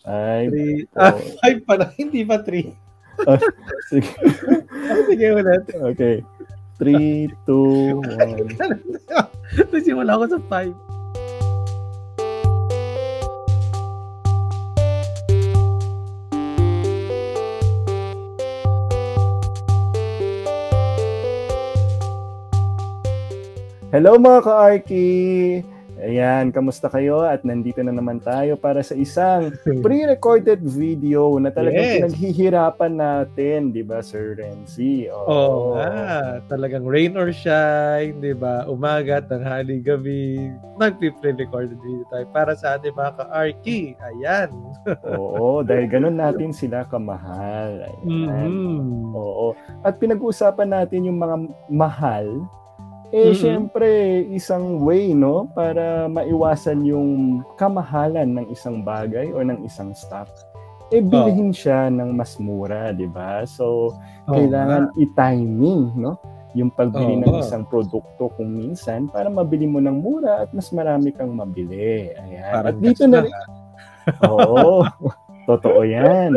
Ay, 5 pala, hindi pa 3. sige. Sige ulit. Okay. 3, 2, 1. Nagsimula ako sa 5. Hello mga ka-Arki! Ayan, kamusta kayo? At nandito na naman tayo para sa isang pre-recorded video na talagang pinaghihirapan natin, di ba, Sir Rienzie? Oo nga, talagang rain or shine, di ba? Umaga, tanghali, gabi, nagpi-pre-recorded video tayo para sa ating mga ka-Arki. Ayan. Oo, dahil ganun natin sila kamahal. Ayan. Oo. At pinag-uusapan natin yung mga mahal. Syempre, isang way, no, para maiwasan yung kamahalan ng isang bagay o ng isang stock, bilhin siya ng mas mura, di ba? So, kailangan i-timing, no, yung pagbili ng isang produkto kung minsan para mabili mo ng mura at mas marami kang mabili. Ayan. Parang at dito na rin. Oo. Totoo yan.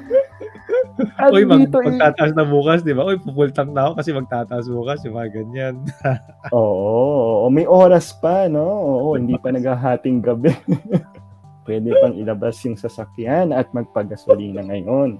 At uy, magtataas na bukas, di ba? Uy, pupultang na ako kasi magtataas bukas, yung mga ganyan. Oo, may oras pa, no? Oo, hindi pa naghahating gabi. Pwede pang ilabas yung sasakyan at magpagasolina ngayon.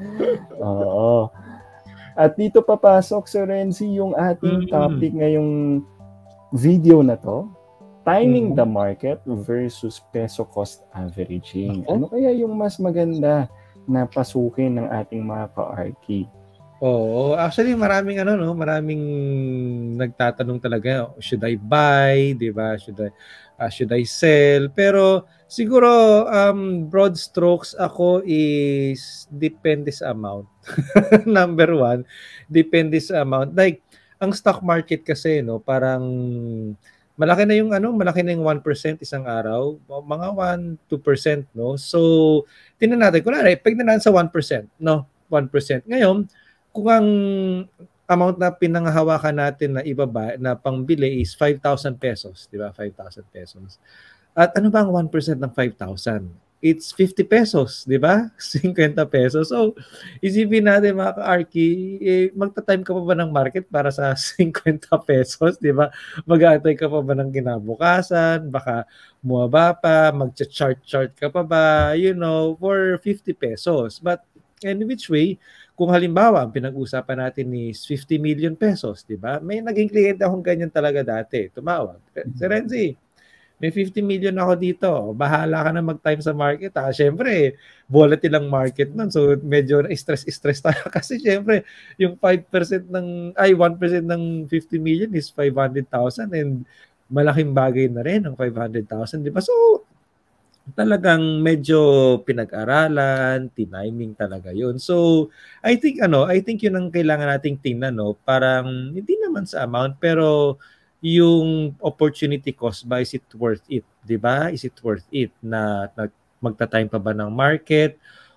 Oo. At dito papasok, Sir Rienzie, yung ating topic ngayong video na to. Timing the market versus peso cost averaging. Ano kaya yung mas maganda na pasukin ng ating mga ka-Arki? Oo, actually maraming maraming nagtatanong talaga, should I buy, 'di ba? Should I sell? Pero siguro broad strokes ako is depende sa amount. Number 1, depende sa amount. Like ang stock market kasi, no, parang malaki na yung 1% isang araw, mga 1-2%, no. So tingnan natin, kunwari peg na natin sa 1%, no, 1%. Ngayon, kung ang amount na pinanghahawakan natin na ibaba na pangbili is 5,000 pesos, di ba? 5,000 pesos. At ano ba ang 1% ng 5,000? It's 50 pesos, di ba? 50 pesos. So, isipin natin mga ka-Arki, magta-time ka pa ba ng market para sa 50 pesos, di ba? Mag-aantay ka pa ba ng kinabukasan? Baka muwaba pa, mag-chart ka pa ba, for 50 pesos. But in which way, kung halimbawa, ang pinag-usapan natin is 50 million pesos, di ba? May naging kliyente akong ganyan talaga dati. Tumawag. Sir Rienzie, may 50 million ako dito. Bahala ka na mag-time sa market. Siyempre, volatile ang market nun. So, medyo stress tayo. Kasi siyempre, yung 1% ng 50 million is 500,000 and malaking bagay na rin ang 500,000. Di ba? So, talagang medyo pinag-aralan, tiniming talaga yun. So, I think yun ang kailangan nating tingnan, no? Parang, hindi naman sa amount, pero yung opportunity cost ba, is it worth it? Diba? Is it worth it na magta-time pa ba ng market?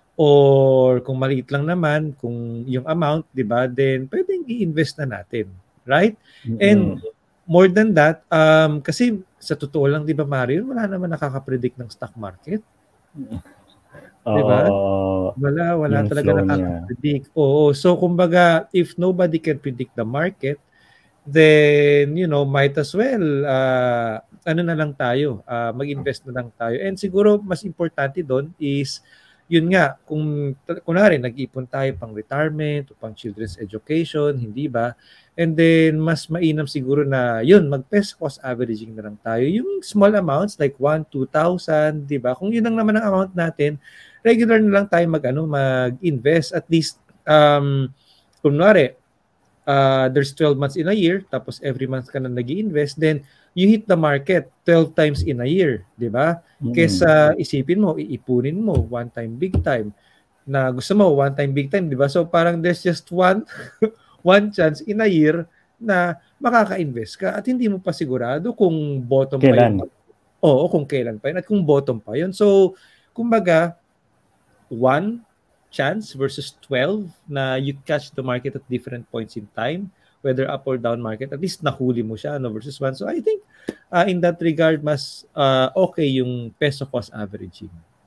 Or kung maliit lang naman, kung yung amount, diba, then pwedeng i-invest na natin. Right? And more than that, kasi sa totoo lang, diba, Marion, wala naman nakaka-predict ng stock market. Diba? Wala talaga nakaka-predict. Oo. So, kumbaga, if nobody can predict the market, then, might as well, na lang tayo, mag-invest na lang tayo. And siguro, mas importante doon is, yun nga, kung kunwari, nag-ipon tayo pang retirement o pang children's education, hindi ba? And then, mas mainam siguro na, yun, mag-peso cost averaging na lang tayo. Yung small amounts, like 1,000, 2,000, di ba? Kung yun lang naman ang amount natin, regular na lang tayo mag-invest. At least, kunwari, there's 12 months in a year, tapos every month ka na nag-i-invest, then you hit the market 12 times in a year, di ba? Kesa isipin mo, iipunin mo, one time, big time, na gusto mo, one time, big time, di ba? So parang there's just one chance in a year na makaka-invest ka at hindi mo pa sigurado kung bottom pa yun. Oo, kung kailan pa yun at kung bottom pa yun. So, kumbaga, one chance versus 12 na you catch the market at different points in time, whether up or down market, at least nahuli mo siya, versus 1. So I think in that regard, mas okay yung peso cost averaging.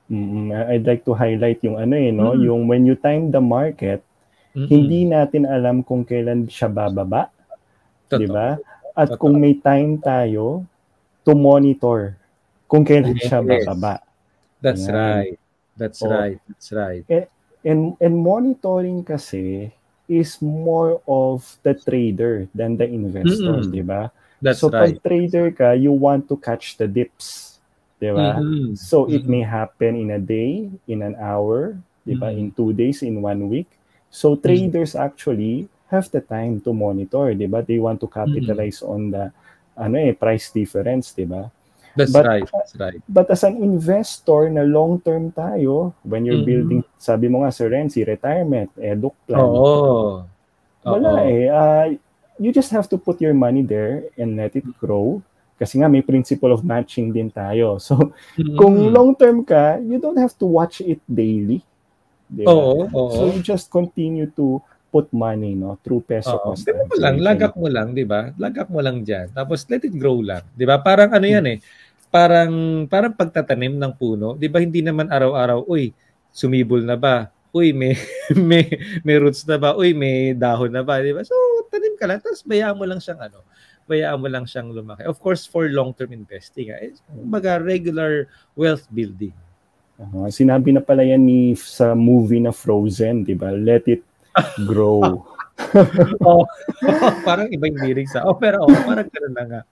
I'd like to highlight yung ano no, yung when you time the market, hindi natin alam kung kailan siya bababa, di ba? At kung may time tayo to monitor kung kailan siya bababa. That's right. That's right. That's right. And monitoring kasi is more of the trader than the investor, di ba? So pag trader ka, you want to catch the dips, di ba? So it may happen in a day, in an hour, di ba? In 2 days, in 1 week. So traders actually have the time to monitor, di ba? They want to capitalize on the price difference, di ba? That's right. But as an investor na long-term tayo, when you're building, sabi mo nga, Sir Rienzie, retirement, eduk plan. Wala you just have to put your money there and let it grow. Kasi nga may principle of matching din tayo. So, kung long-term ka, you don't have to watch it daily. Diba? So, you just continue to put money through peso cost. Lagak mo lang, di ba? Lagak mo lang dyan. Tapos, let it grow lang. Di ba? Parang ano yan parang pagtatanim ng puno. Di ba hindi naman araw-araw, uy, sumibol na ba? Uy, may roots na ba? Uy, may dahon na ba? Di ba? So, tanim ka lang. Tapos, bayaan mo lang siyang lumaki. Of course, for long-term investing, regular wealth building. Sinabi na pala yan sa movie na Frozen, di ba? Let it grow. Parang iba yung lyrics pero parang gano'n na nga.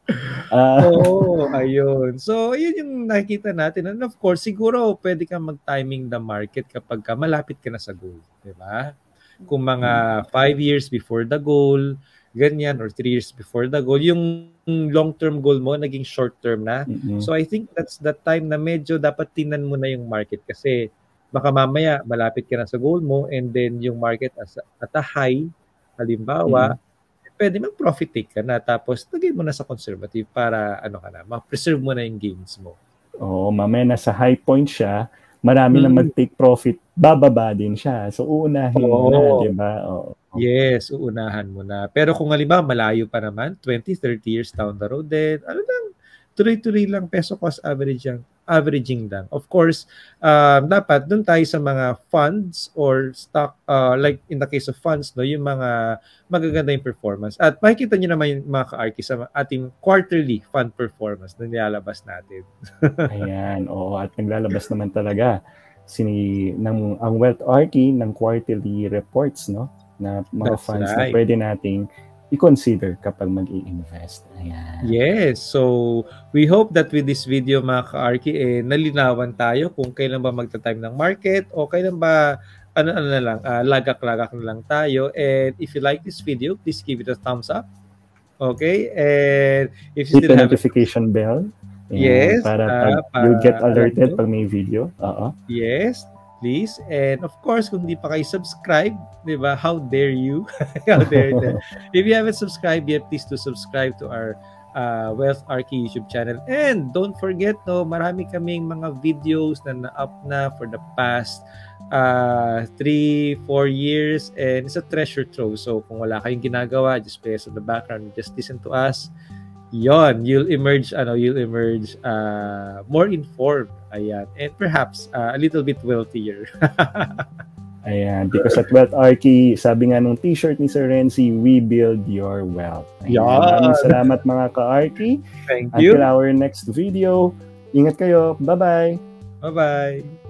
Ayun. So, yun yung nakikita natin. And of course, siguro pwede kang mag-timing the market kapag malapit ka na sa goal. Diba? Kung mga 5 years before the goal, ganyan, or 3 years before the goal, yung long-term goal mo naging short-term na. So, I think that's the time na medyo dapat tingnan mo na yung market kasi baka mamaya malapit ka na sa goal mo and then yung market at a high, halimbawa, pwede mag-profit take ka na tapos lagay mo na sa conservative para ma-preserve mo na yung gains mo. Mamaya nasa high point siya, marami na mag-take profit, bababa din siya. So, uunahin mo na, di ba? Yes, uunahan mo na. Pero kung halimbawa, malayo pa naman, 20, 30 years down the road, then, tuloy-tuloy lang, peso cost averaging lang. Of course, dapat dun tayo sa mga funds or stock, like in the case of funds, yung mga magaganda yung performance. At makikita nyo naman yung mga ka-Arki sa ating quarterly fund performance na nilalabas natin. Ayan, at naglalabas naman talaga ang Wealth Arki ng quarterly reports, na mga funds na pwede nating i-consider kapag mag-i-invest. Ayan. Yes. So, we hope that with this video, mga ka-Arki, nalinawan tayo kung kailan ba magta-time ng market o kailan ba lagak-lagak na lang tayo. And if you like this video, please give it a thumbs up. Okay? And if you still have the notification bell. Yes. Para you'll get alerted pag may video. Yes. Please. And of course, kung di pa kayo subscribe, di ba? How dare you? How dare you? If you haven't subscribed yet, please do subscribe to our Wealth Arki YouTube channel. And don't forget, marami kaming mga videos na na-up na for the past 3-4 years. And it's a treasure trove. So kung wala kayong ginagawa, just play us in the background. Just listen to us. You'll emerge more informed, ayan, and perhaps a little bit wealthier. Ayan, because at Wealth Arki, sabi nga nung t-shirt ni Sir Rienzie, we build your wealth. Maraming salamat mga ka-Arki. Thank you. Until our next video, ingat kayo. Bye-bye. Bye-bye.